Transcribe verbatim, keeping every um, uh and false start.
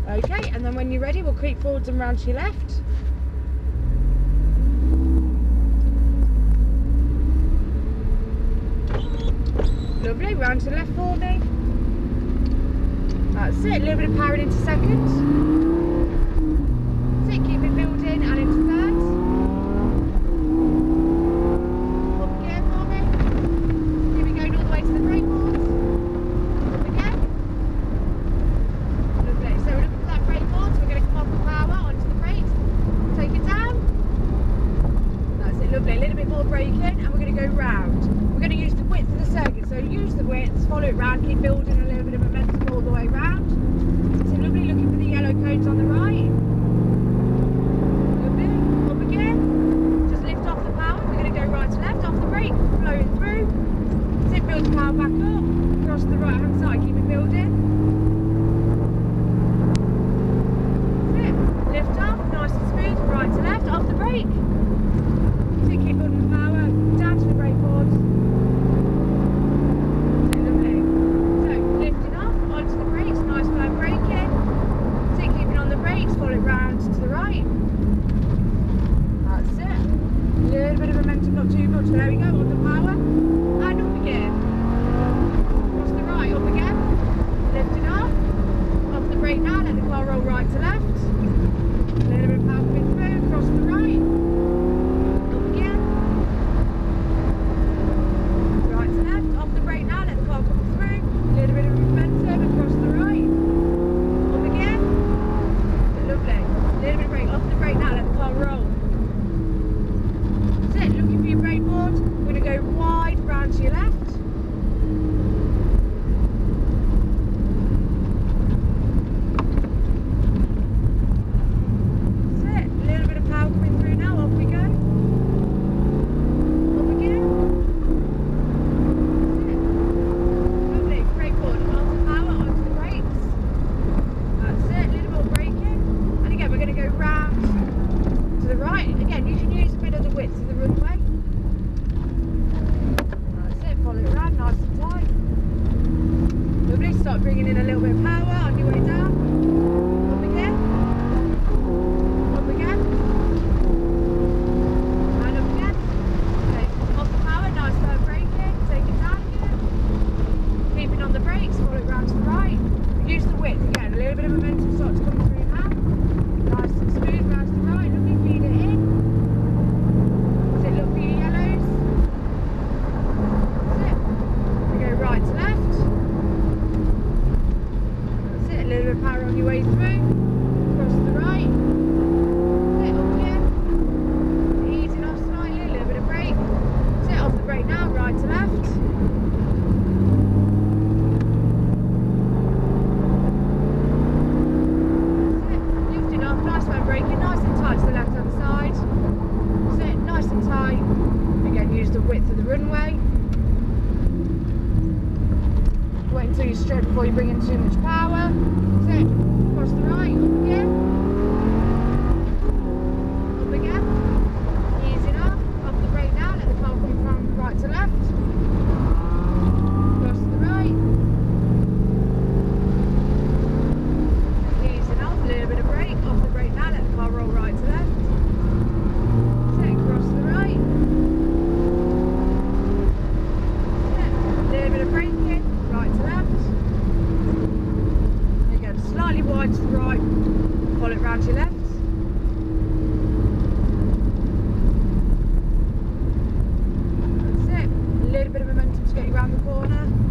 Okay, and then when you're ready, we'll creep forwards and round to your left. Lovely, round to the left for me. That's it, a little bit of power into second. That's it, keep it building and into third. Up again for me. Keep it going all the way to the brake board. Up again. Lovely, so we're looking for that brake board, so we're going to come off the power onto the brakes. Take it down. That's it, lovely, a little bit more braking and we're going to go round. We're going to use the width of the circuit, so use the width, follow it round, keep building a little bit of momentum all the way round. So lovely, looking for the yellow cones on the right. Lovely, up again. Just lift off the power, we're going to go right to left, off the brake, flowing through. So build the power back up, across the right hand side, keep it building. That's it, lift off, nice and smooth, right to left, off the brake. So keep building the power, down to the brake board. Follow it round to the right. That's it. A little bit of momentum, not too much. There we go, on the power. And up again. Across the right, up again. Lift it off. Off the brake now, let the car roll right to left. A little bit of power coming through, across the right. Up again. Right to left, off the brake now, let the car come through. A little bit of momentum, across the right. Lovely. A little bit of brake, off the brake now, let the car roll. That's it, looking for your brake board. We're going to go wide round to your left. That's it, a little bit of power coming through now, off we go. Up again. That's it. Lovely, brake board, off the power, onto the brakes. That's it, a little more braking. And again, we're going to go round to the right. Again, you can use a bit of the width of the runway. That's it, follow it around, nice and tight. Lovely, start bringing in a little bit of power on your way down. Up again. Up again. And up again. Okay, off the power, nice firm braking. Take it down again. Keeping on the brakes, follow it round to the right. Use the width again, a little bit of momentum starts to come through now. Nice and smooth, round to the right, lovely, feed it in. That's it, look for your yellows. That's it. We go right to left. That's it, a little bit of power on your way through. Across to the right. That's it, up again. Easing off slightly, a little bit of brake. That's it, off the brake now, right to left. Braking nice and tight to the left hand side. Sit nice and tight. Again, use the width of the runway. Wait until you're straight before you bring in too much power. Sit across the right, up again. Up again. Easing off. Off the brake now, let the car come from right to left. Across to the right. Easing off, a little bit of brake, off the brake now, let the car roll right to left. Sit across to the right. Sit. A little bit of braking, right to left. Again, slightly wide to the right, follow it round to your left. That's it. A little bit of momentum to get you around the corner.